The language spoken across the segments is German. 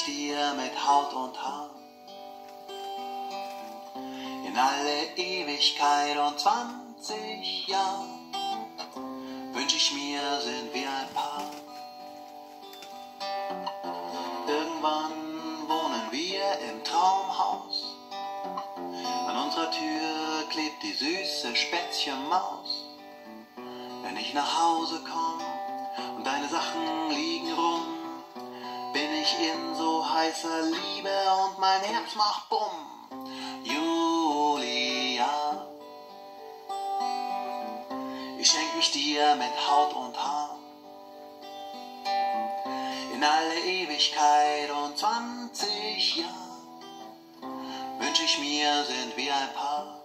dir mit Haut und Haar. In alle Ewigkeit und 20 Jahren wünsch ich mir, sind wir ein Paar. Irgendwann wohnen wir im Traumhaus. An unserer Tür klebt die süße Spätzchenmaus. Wenn ich nach Hause komm und deine Sachen liegen rum, bin ich in so heißer Liebe und mein Herz macht Bumm. Julia, ich schenk mich dir mit Haut und Haar. In alle Ewigkeit und 20 Jahren wünsch ich mir, sind wir ein Paar.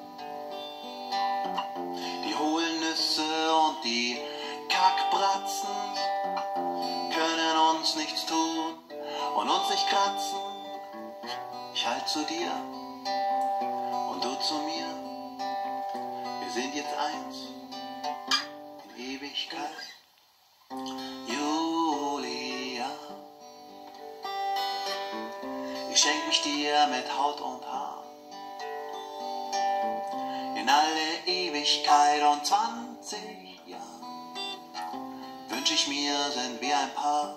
Die hohlen Nüsse und die Kackbratzen können uns nichts tun und uns nicht kratzen. Ich halt zu dir und du zu mir. Wir sind jetzt eins in Ewigkeit. Julia, ich schenk mich dir mit Haut und Haar. In alle Ewigkeit und 20 Jahren wünsch ich mir, sind wir ein Paar.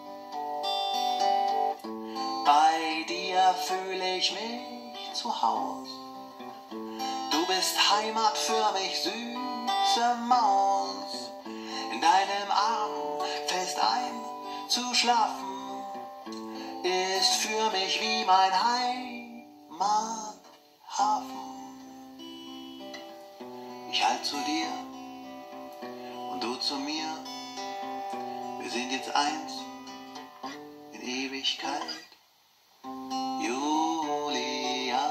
Bei dir fühle ich mich zu Haus. Du bist Heimat für mich, süße Maus. In deinem Arm fest einzuschlafen ist für mich wie mein Heimathafen. Ich halt zu dir und du zu mir. Wir sind jetzt eins in Ewigkeit. Julia,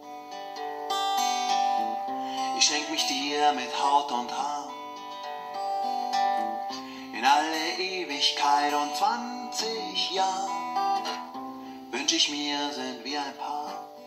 ich schenk mich dir mit Haut und Haar. In alle Ewigkeit und 20 Jahren wünsch ich mir, sind wir ein Paar.